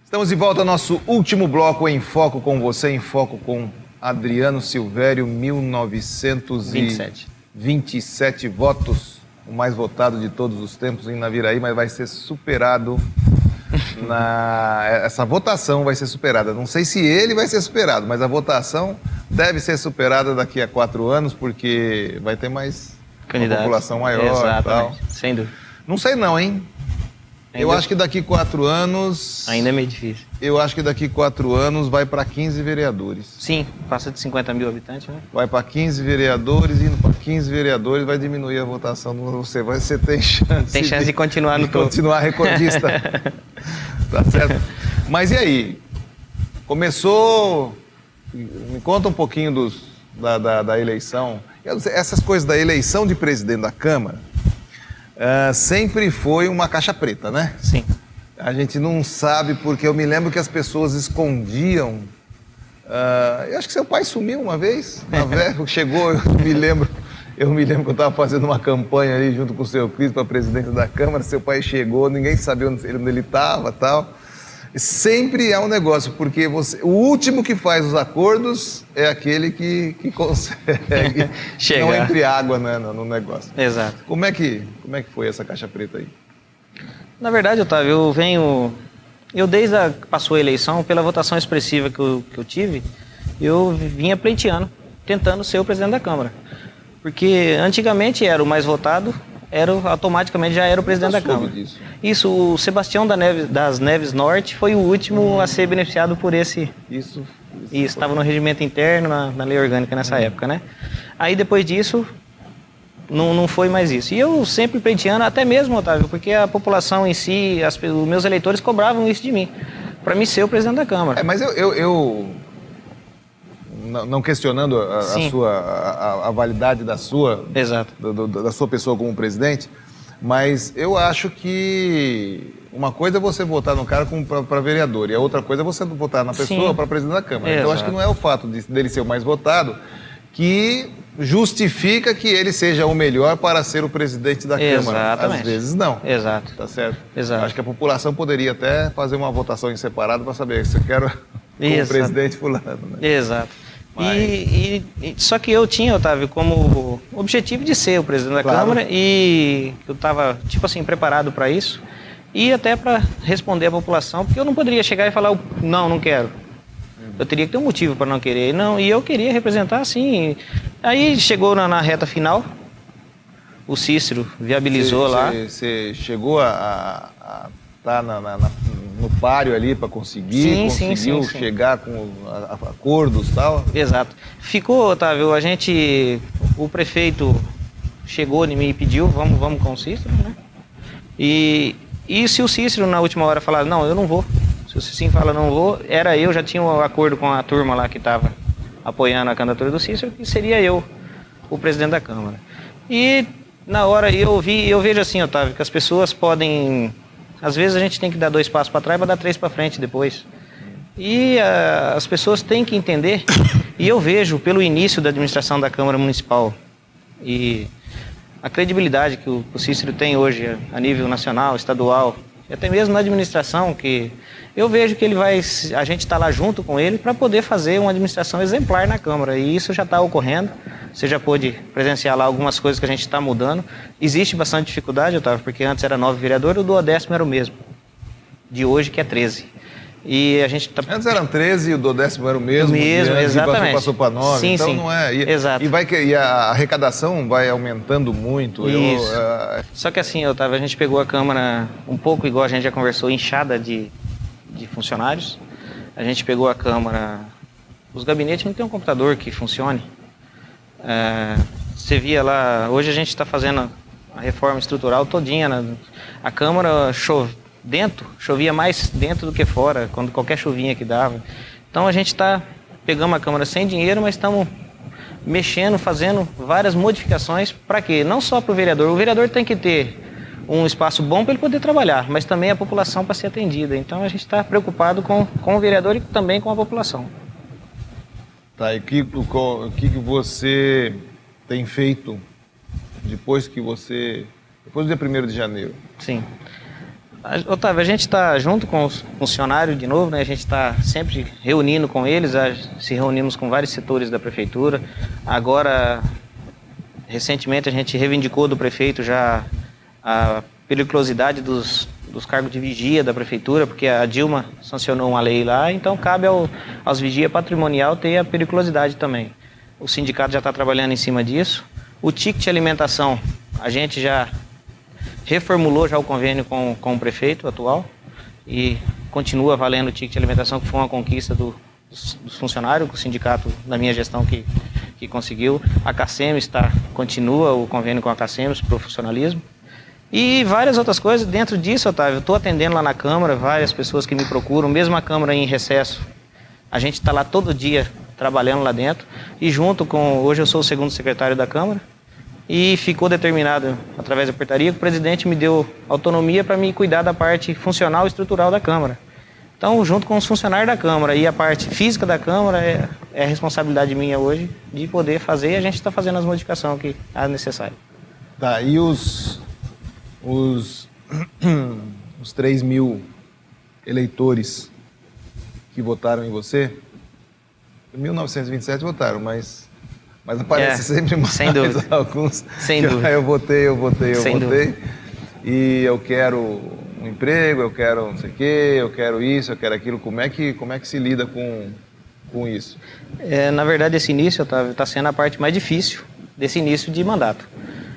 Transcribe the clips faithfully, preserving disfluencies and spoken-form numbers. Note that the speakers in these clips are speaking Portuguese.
Estamos de volta ao nosso último bloco em Foco com você, em Foco com Adriano Silvério, mil novecentos e vinte e sete votos, o mais votado de todos os tempos em Naviraí, mas vai ser superado, na... essa votação vai ser superada. Não sei se ele vai ser superado, mas a votação deve ser superada daqui a quatro anos, porque vai ter mais candidato, uma população maior. Exatamente, tal. sem dúvida. Não sei não, hein? Ainda... Eu acho que daqui quatro anos... Ainda é meio difícil. Eu acho que daqui quatro anos vai para quinze vereadores. Sim, passa de cinquenta mil habitantes, né? Vai para quinze vereadores, indo para quinze vereadores, vai diminuir a votação. Você, vai, você tem chance, tem chance de, de continuar no de topo. continuar recordista. Tá certo? Mas e aí? Começou... Me conta um pouquinho dos, da, da, da eleição. Essas coisas da eleição de presidente da Câmara... Uh, sempre foi uma caixa preta, né? Sim. A gente não sabe, porque eu me lembro que as pessoas escondiam. Uh, eu acho que seu pai sumiu uma vez, na véspera, chegou, eu me lembro, eu me lembro que eu estava fazendo uma campanha ali junto com o seu Cris para presidente da Câmara, seu pai chegou, ninguém sabia onde ele estava e tal. Sempre é um negócio, porque você, o último que faz os acordos é aquele que, que consegue não entre água, né, no, no negócio. Exato. Como é, que, como é que foi essa caixa preta aí? Na verdade, Otávio, eu venho... Eu, desde a que passou a eleição, pela votação expressiva que eu, que eu tive, eu vinha pleiteando, tentando ser o presidente da Câmara. Porque antigamente era o mais votado, era, automaticamente já era o presidente da Câmara. Disso. Isso, o Sebastião da Neves, das Neves Norte foi o último hum. a ser beneficiado por esse... Isso. Isso, estava no regimento interno, na, na lei orgânica nessa hum. época, né? Aí depois disso, não, não foi mais isso. E eu sempre pleiteando, até mesmo, Otávio, porque a população em si, as, os meus eleitores cobravam isso de mim, para mim ser o presidente da Câmara. É, mas eu... eu, eu... Não questionando a, a, sua, a, a validade da sua, Exato. Do, do, da sua pessoa como presidente, mas eu acho que uma coisa é você votar no cara para vereador e a outra coisa é você votar na pessoa para presidente da Câmara. Exato. Então eu acho que não é o fato de, dele ser o mais votado que justifica que ele seja o melhor para ser o presidente da Câmara. Exatamente. Às vezes não. Exato. Tá certo? Exato. Acho que a população poderia até fazer uma votação em separado para saber se eu quero como presidente fulano. Né? Exato. Mas... E, e, só que eu tinha, Otávio, como objetivo de ser o presidente da claro. Câmara e eu estava, tipo assim, preparado para isso e até para responder à população, porque eu não poderia chegar e falar, não, não quero. Eu teria que ter um motivo para não querer. Não, e eu queria representar, sim. Aí chegou na, na reta final, o Cícero viabilizou cê, lá. Você chegou a estar tá na, na, na, no páreo ali para conseguir, sim, conseguiu sim, sim, chegar sim. com a, a, acordos e tal? Exato. Ficou, Otávio, a gente, o prefeito chegou em mim e pediu, vamos, vamos com o Cícero, né? E, e se o Cícero na última hora falar, não, eu não vou, se o Cícero fala não vou, era eu, já tinha um acordo com a turma lá que estava apoiando a candidatura do Cícero, que seria eu, o presidente da Câmara. E na hora eu vi, eu vejo assim, Otávio, que as pessoas podem... Às vezes a gente tem que dar dois passos para trás para dar três para frente depois. E uh, as pessoas têm que entender, e eu vejo pelo início da administração da Câmara Municipal e a credibilidade que o, o Cícero tem hoje a nível nacional, estadual, e até mesmo na administração, que eu vejo que ele vai, a gente está lá junto com ele para poder fazer uma administração exemplar na Câmara, e isso já está ocorrendo. Você já pôde presenciar lá algumas coisas que a gente está mudando. Existe bastante dificuldade, Otávio, porque antes era nove vereadores, o do décimo era o mesmo, de hoje que é treze. E a gente tá... Antes eram treze e o do décimo era o mesmo. O mesmo, exatamente. Passou, passou para nove, sim, então sim. não é... E, Exato. E, vai, e a arrecadação vai aumentando muito. Isso. Eu, uh... Só que assim, Otávio, a gente pegou a Câmara um pouco igual a gente já conversou, inchada de, de funcionários. A gente pegou a Câmara... Os gabinetes não tem um computador que funcione. É, você via lá, hoje a gente está fazendo a reforma estrutural todinha, né? A Câmara chove, dentro, chovia mais dentro do que fora, quando qualquer chuvinha que dava. Então a gente está pegando a Câmara sem dinheiro, mas estamos mexendo, fazendo várias modificações, para quê? Não só para o vereador, o vereador tem que ter um espaço bom para ele poder trabalhar, mas também a população para ser atendida. Então a gente está preocupado com, com o vereador e também com a população. Tá, e o que, o que você tem feito depois que você... Depois do dia primeiro de janeiro? Sim. Otávio, a gente está junto com os funcionários de novo, né? A gente está sempre reunindo com eles, se reunimos com vários setores da prefeitura. Agora, recentemente, a gente reivindicou do prefeito já a periculosidade dos, dos cargos de vigia da prefeitura, porque a Dilma sancionou uma lei lá, então cabe ao, aos vigia patrimonial ter a periculosidade também. O sindicato já está trabalhando em cima disso. O ticket de alimentação, a gente já reformulou já o convênio com, com o prefeito atual e continua valendo o ticket de alimentação, que foi uma conquista do, dos, dos funcionários, o sindicato da minha gestão que, que conseguiu. A CACEMES está, continua o convênio com a CACEMES para o funcionalismo. E várias outras coisas. Dentro disso, Otávio, eu estou atendendo lá na Câmara, várias pessoas que me procuram, mesmo a Câmara em recesso. A gente está lá todo dia trabalhando lá dentro e junto com, hoje eu sou o segundo secretário da Câmara, e ficou determinado, através da portaria, que o presidente me deu autonomia para me cuidar da parte funcional e estrutural da Câmara. Então, junto com os funcionários da Câmara e a parte física da Câmara, é, é responsabilidade minha hoje de poder fazer, e a gente está fazendo as modificações que é necessário. Tá, e os, os, os três mil eleitores que votaram em você, em mil novecentos e vinte e sete votaram, mas... Mas aparece é, sempre mais sem dúvida. alguns. Sem dúvida. Eu votei, eu votei, eu sem votei. Dúvida. E eu quero um emprego, eu quero não sei o quê, eu quero isso, eu quero aquilo. Como é que, como é que se lida com, com isso? É, na verdade, esse início está tá sendo a parte mais difícil desse início de mandato.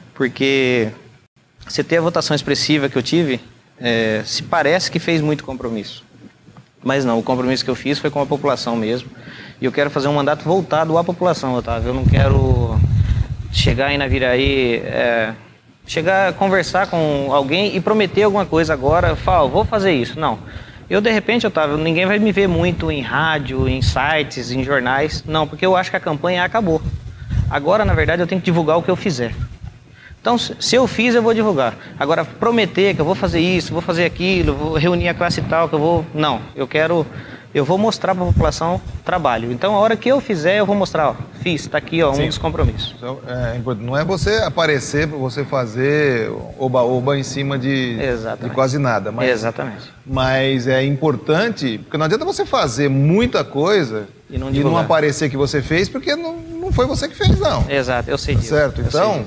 Porque você ter a votação expressiva que eu tive, é, se parece que fez muito compromisso. Mas não, o compromisso que eu fiz foi com a população mesmo. E eu quero fazer um mandato voltado à população, Otávio. Eu não quero chegar aí na Viraí, é, chegar a conversar com alguém e prometer alguma coisa agora, falar, vou fazer isso. Não. Eu, de repente, Otávio, ninguém vai me ver muito em rádio, em sites, em jornais. Não, porque eu acho que a campanha acabou. Agora, na verdade, eu tenho que divulgar o que eu fizer. Então, se eu fiz, eu vou divulgar. Agora, prometer que eu vou fazer isso, vou fazer aquilo, vou reunir a classe tal, que eu vou... Não, eu quero... Eu vou mostrar para a população trabalho. Então, a hora que eu fizer, eu vou mostrar, ó, fiz, está aqui, ó, um dos compromissos. Então, é, não é você aparecer, você fazer oba-oba em cima de, de quase nada. Mas, Exatamente. Mas é importante, porque não adianta você fazer muita coisa e não, e não aparecer que você fez, porque não, não foi você que fez, não. Exato, eu sei disso. Certo? Então,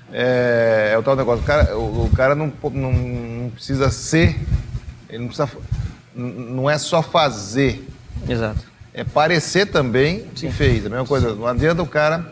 é, é o tal negócio. O cara, o, o cara não, não, não precisa ser, ele não precisa... Não é só fazer. Exato. É parecer também que fez. A mesma coisa. Não adianta o cara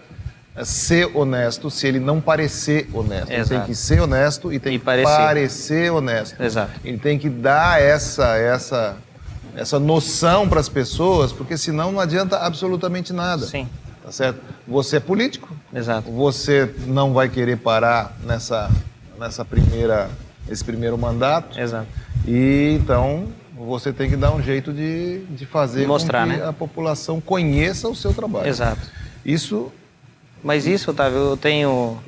ser honesto se ele não parecer honesto. Exato. Ele tem que ser honesto e tem e que parecer. parecer honesto. Exato. Ele tem que dar essa, essa, essa noção para as pessoas, porque senão não adianta absolutamente nada. Sim. Tá certo? Você é político. Exato. Você não vai querer parar nessa, nessa primeira, esse primeiro mandato. Exato. E então... Você tem que dar um jeito de, de fazer mostrar, com que né? a população conheça o seu trabalho. Exato. Isso... Mas isso, Otávio, eu tenho...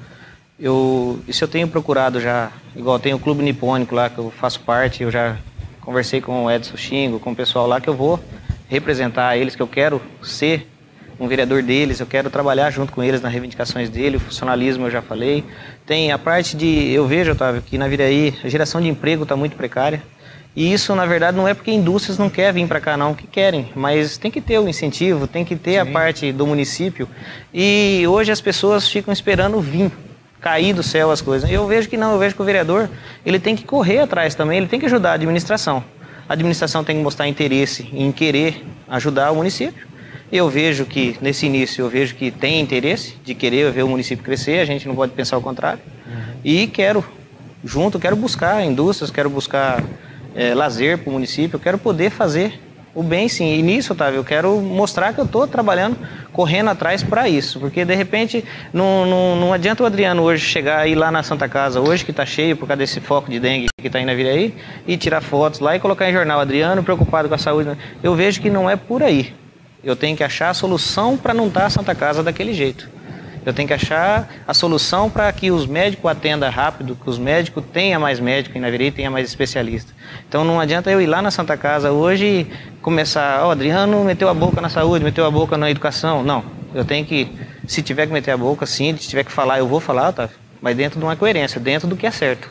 Eu, isso eu tenho procurado já, igual tem o Clube Nipônico lá, que eu faço parte, eu já conversei com o Edson Xingo, com o pessoal lá, que eu vou representar eles, que eu quero ser um vereador deles, eu quero trabalhar junto com eles nas reivindicações dele, o funcionalismo eu já falei. Tem a parte de... Eu vejo, Otávio, que na Viraí a geração de emprego está muito precária. E isso, na verdade, não é porque indústrias não querem vir para cá, não, que querem. Mas tem que ter o incentivo, tem que ter Sim. a parte do município. E hoje as pessoas ficam esperando vir, cair do céu as coisas. Eu vejo que não, eu vejo que o vereador, ele tem que correr atrás também, ele tem que ajudar a administração. A administração tem que mostrar interesse em querer ajudar o município. Eu vejo que, nesse início, eu vejo que tem interesse de querer ver o município crescer, a gente não pode pensar o contrário. Uhum. E quero, junto, quero buscar indústrias, quero buscar... É, lazer para o município, eu quero poder fazer o bem sim, e nisso, Otávio, eu quero mostrar que eu estou trabalhando, correndo atrás para isso, porque de repente não, não, não adianta o Adriano hoje chegar aí lá na Santa Casa, hoje que está cheio por causa desse foco de dengue que está aí na Viraí, e tirar fotos lá e colocar em jornal, Adriano preocupado com a saúde. Eu vejo que não é por aí, eu tenho que achar a solução para não estar a Santa Casa daquele jeito. Eu tenho que achar a solução para que os médicos atendam rápido, que os médicos tenham mais médicos e na Viraí tenha mais especialista. Então não adianta eu ir lá na Santa Casa hoje e começar, ó, oh, Adriano meteu a boca na saúde, meteu a boca na educação. Não, eu tenho que, se tiver que meter a boca, sim, se tiver que falar, eu vou falar, tá? Mas dentro de uma coerência, dentro do que é certo.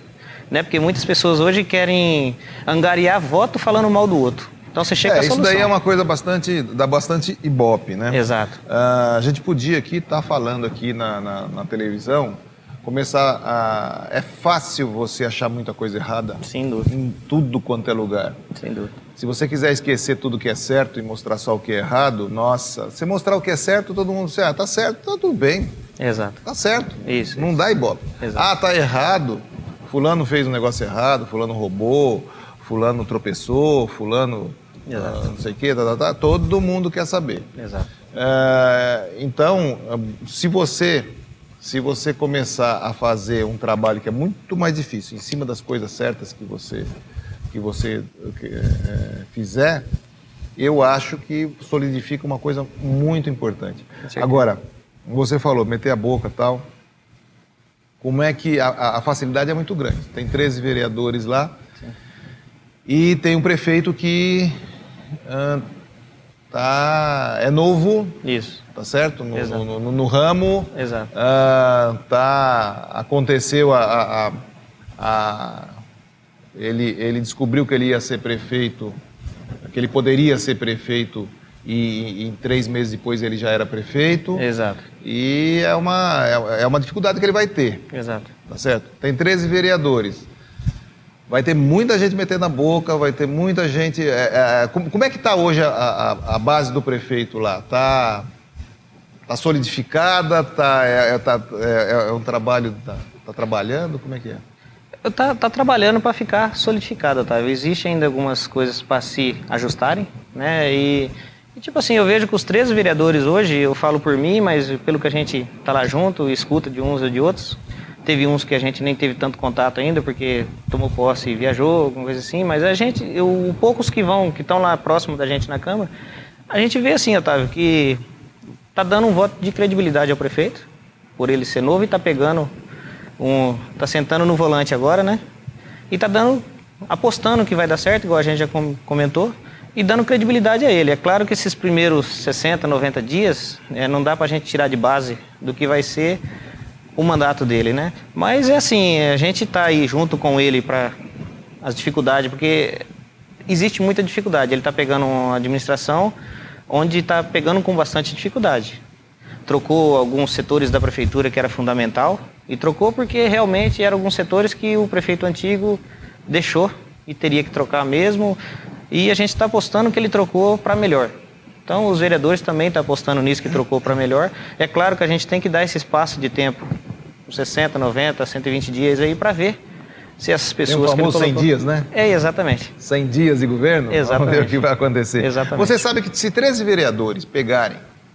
né? Porque muitas pessoas hoje querem angariar voto falando mal do outro. Então você chega é, à solução. Isso daí é uma coisa bastante, dá bastante ibope, né? Exato. Uh, a gente podia aqui estar tá falando aqui na, na, na televisão, começar a... É fácil você achar muita coisa errada. Sem dúvida. Em tudo quanto é lugar. Sem dúvida. Se você quiser esquecer tudo que é certo e mostrar só o que é errado, nossa, você mostrar o que é certo, todo mundo diz, ah, tá certo, tá tudo bem. Exato. Tá certo. Isso. Não isso. dá ibope. Exato. Ah, tá errado, fulano fez um negócio errado, fulano roubou, fulano tropeçou, fulano Exato. uh, não sei o quê, tá, tá, tá, todo mundo quer saber. Exato. Uh, então, se você, se você começar a fazer um trabalho que é muito mais difícil, em cima das coisas certas que você... que você é, fizer, eu acho que solidifica uma coisa muito importante. Agora, você falou, meter a boca e tal, como é que a, a facilidade é muito grande. Tem treze vereadores lá. Sim. E tem um prefeito que ah, tá, é novo. Isso. Tá certo? No, no, no, no ramo. Exato. Ah, tá, aconteceu a... a, a, a Ele, ele descobriu que ele ia ser prefeito, que ele poderia ser prefeito e, e em três meses depois ele já era prefeito. Exato. E é uma, é, é uma dificuldade que ele vai ter. Exato. Tá certo? Tem treze vereadores. Vai ter muita gente metendo a boca, vai ter muita gente... É, é, como, como é que está hoje a, a, a base do prefeito lá? Está tá solidificada? Tá, é, é, tá, é, é um trabalho... Está tá trabalhando? Como é que é? Tá, tá trabalhando para ficar solidificada, tá? Existem ainda algumas coisas para se ajustarem, né? E, e, tipo assim, eu vejo que os três vereadores hoje, eu falo por mim, mas pelo que a gente tá lá junto, escuta de uns ou de outros, teve uns que a gente nem teve tanto contato ainda, porque tomou posse e viajou, alguma coisa assim, mas a gente, eu, poucos que vão, que estão lá próximo da gente na Câmara, a gente vê assim, Otávio, que tá dando um voto de credibilidade ao prefeito, por ele ser novo e tá pegando... Um, tá sentando no volante agora, né? E tá dando, apostando que vai dar certo, igual a gente já com, comentou, e dando credibilidade a ele. É claro que esses primeiros sessenta, noventa dias, é, não dá pra gente tirar de base do que vai ser o mandato dele, né? Mas é assim, a gente tá aí junto com ele para as dificuldades, porque existe muita dificuldade. Ele tá pegando uma administração onde tá pegando com bastante dificuldade. Trocou alguns setores da prefeitura que era fundamental, e trocou porque realmente eram alguns setores que o prefeito antigo deixou e teria que trocar mesmo, e a gente está apostando que ele trocou para melhor. Então os vereadores também estão apostando nisso, que trocou para melhor. É claro que a gente tem que dar esse espaço de tempo, sessenta, noventa, cento e vinte dias aí, para ver se essas pessoas... Tem o famoso cem dias, né? É, exatamente. cem dias de governo? Exatamente. Vamos ver o que vai acontecer. Exatamente. Você sabe que se treze vereadores pegarem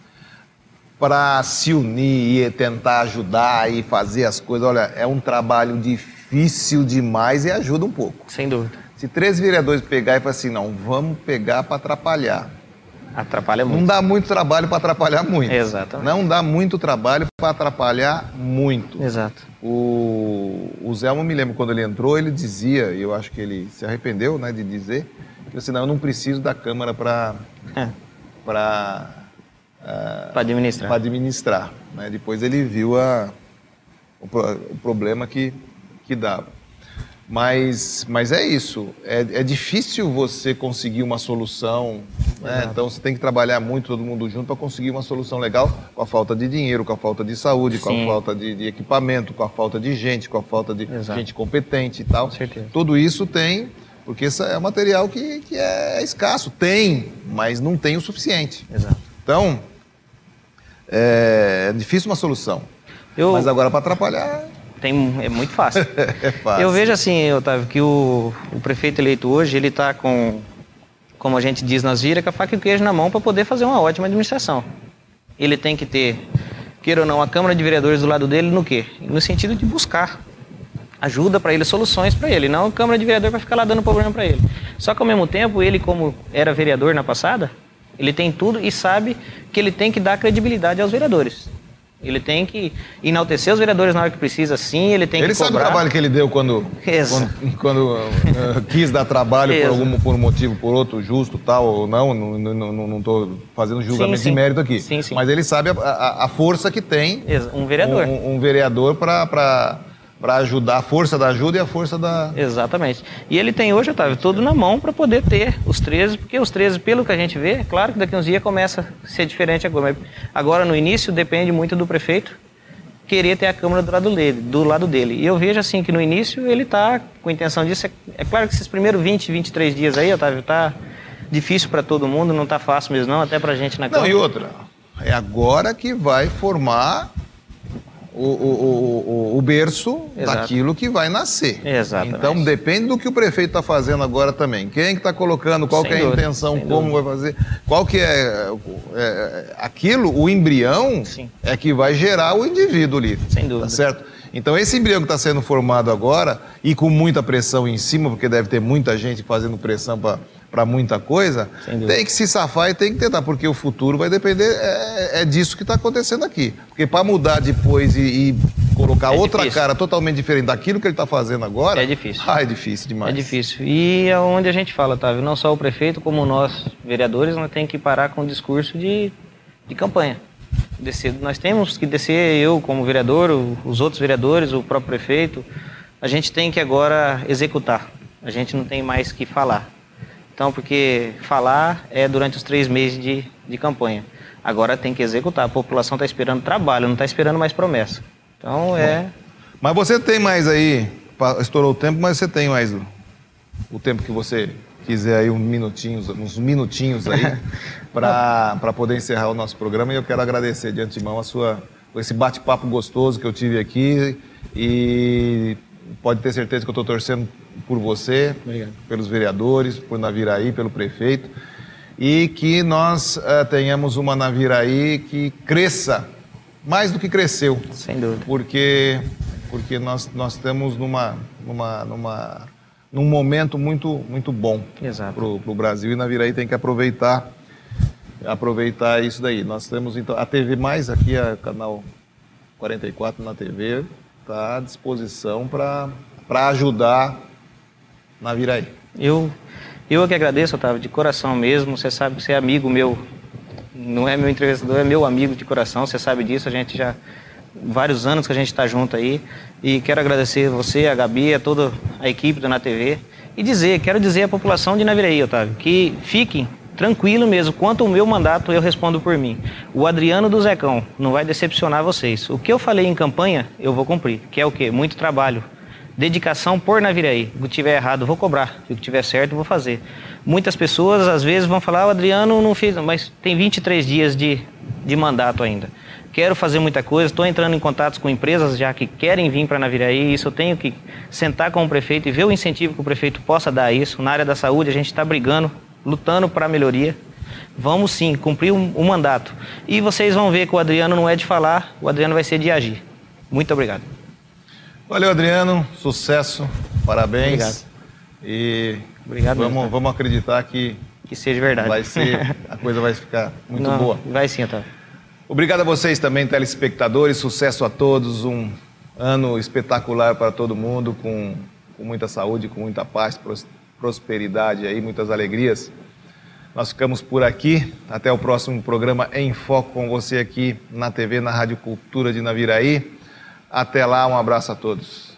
para se unir e tentar ajudar e fazer as coisas, olha, é um trabalho difícil demais e ajuda um pouco. Sem dúvida. Se três vereadores pegar e falar assim, não, vamos pegar para atrapalhar. Atrapalha muito. Não dá muito trabalho para atrapalhar muito. Exatamente. Não dá muito trabalho para atrapalhar muito. Exato. O, o Zé, eu me lembro quando ele entrou, ele dizia, e eu acho que ele se arrependeu, né, de dizer, que assim, não, eu não preciso da Câmara para... É. para Uh, para administrar. Para administrar, né? Depois ele viu a, o, o problema que, que dava. Mas, mas é isso, é, é difícil você conseguir uma solução, né? Então você tem que trabalhar muito, todo mundo junto, para conseguir uma solução legal, com a falta de dinheiro, com a falta de saúde, Sim. com a falta de, de equipamento, com a falta de gente, com a falta de Exato. gente competente e tal. Com certeza. Tudo isso tem, porque isso é um material que, que é escasso. Tem, mas não tem o suficiente. Exato. Então... É difícil uma solução, eu, mas agora para atrapalhar... Tem, é muito fácil. É fácil. Eu vejo assim, Otávio, que o, o prefeito eleito hoje, ele está com, como a gente diz nas viras, com a faca e o queijo na mão para poder fazer uma ótima administração. Ele tem que ter, queira ou não, a Câmara de Vereadores do lado dele no quê? No sentido de buscar ajuda para ele, soluções para ele, não a Câmara de Vereador vai ficar lá dando problema para ele. Só que ao mesmo tempo, ele como era vereador na passada, ele tem tudo e sabe que ele tem que dar credibilidade aos vereadores. Ele tem que enaltecer os vereadores na hora que precisa, sim, ele tem ele que cobrar. Ele sabe o trabalho que ele deu quando, quando, quando uh, quis dar trabalho por algum por um motivo, por outro, justo, tal ou não, não estou fazendo julgamento sim, sim. de mérito aqui. Sim, sim. Mas ele sabe a, a, a força que tem um vereador, um, um vereador para para ajudar, a força da ajuda e a força da... Exatamente. E ele tem hoje, Otávio, tudo na mão para poder ter os treze, porque os treze, pelo que a gente vê, é claro que daqui a uns dias começa a ser diferente agora, mas agora no início depende muito do prefeito querer ter a Câmara do lado dele. Do lado dele. E eu vejo assim que no início ele está com intenção disso. É, é claro que esses primeiros vinte, vinte e três dias aí, Otávio, tá difícil para todo mundo, não tá fácil mesmo não, até para a gente na Câmara. Não, e outra, é agora que vai formar O, o, o, o berço Exato. daquilo que vai nascer. Exatamente. Então depende do que o prefeito está fazendo agora também. Quem que está colocando, qual que é a dúvida, intenção, como dúvida. vai fazer, qual que é, é aquilo, o embrião Sim. é que vai gerar o indivíduo ali. Sem dúvida. Tá certo? Então esse embrião que está sendo formado agora e com muita pressão em cima, porque deve ter muita gente fazendo pressão para para muita coisa, tem que se safar e tem que tentar, porque o futuro vai depender é, é disso que está acontecendo aqui. Porque para mudar depois e, e colocar é outra difícil. cara totalmente diferente daquilo que ele está fazendo agora... É difícil. Ah, é difícil demais. É difícil. E é onde a gente fala, Otávio, não só o prefeito, como nós, vereadores, nós temos que parar com o discurso de, de campanha. Descer, nós temos que descer, eu como vereador, os outros vereadores, o próprio prefeito, a gente tem que agora executar. A gente não tem mais que falar. Então, porque falar é durante os três meses de, de campanha. Agora tem que executar. A população está esperando trabalho, não está esperando mais promessa. Então, é... Mas você tem mais aí, estourou o tempo, mas você tem mais o, o tempo que você quiser aí, uns minutinhos, uns minutinhos aí, para poder encerrar o nosso programa. E eu quero agradecer de antemão a sua, esse bate-papo gostoso que eu tive aqui. E pode ter certeza que eu estou torcendo por você, Obrigado. pelos vereadores, por Naviraí, pelo prefeito, e que nós uh, tenhamos uma Naviraí que cresça mais do que cresceu. Sem dúvida. Porque, porque nós, nós estamos numa, numa, numa, num momento muito, muito bom para o Brasil, e Naviraí tem que aproveitar, aproveitar isso daí. Nós temos então a T V Mais aqui, a canal quarenta e quatro na T V, está à disposição para para ajudar Naviraí. Eu, eu que agradeço, Otávio, de coração mesmo. Você sabe que você é amigo meu, não é meu entrevistador, é meu amigo de coração. Você sabe disso, a gente já... vários anos que a gente está junto aí. E quero agradecer você, a Gabi, a toda a equipe da Na T V. E dizer, quero dizer à população de Naviraí, Otávio, que fiquem tranquilo mesmo. Quanto ao meu mandato, eu respondo por mim. O Adriano do Zecão não vai decepcionar vocês. O que eu falei em campanha, eu vou cumprir. Que é o quê? Muito trabalho. Dedicação por Naviraí. O que tiver errado, vou cobrar. O que tiver certo, vou fazer. Muitas pessoas, às vezes, vão falar, o Adriano não fez, mas tem vinte e três dias de, de mandato ainda. Quero fazer muita coisa, estou entrando em contatos com empresas já que querem vir para Naviraí. Isso eu tenho que sentar com o prefeito e ver o incentivo que o prefeito possa dar a isso. Na área da saúde, a gente está brigando, lutando para a melhoria. Vamos sim, cumprir o um, um mandato. E vocês vão ver que o Adriano não é de falar, o Adriano vai ser de agir. Muito obrigado. Valeu, Adriano. Sucesso. Parabéns. Obrigado. E Obrigado vamos, mesmo, vamos acreditar que, que seja verdade. Vai ser, a coisa vai ficar muito Não, boa. Vai sim, Otávio. Obrigado a vocês também, telespectadores. Sucesso a todos. Um ano espetacular para todo mundo, com, com muita saúde, com muita paz, prosperidade aí, muitas alegrias. Nós ficamos por aqui. Até o próximo programa Em Foco com você aqui na T V, na Rádio Cultura de Naviraí. Até lá, um abraço a todos.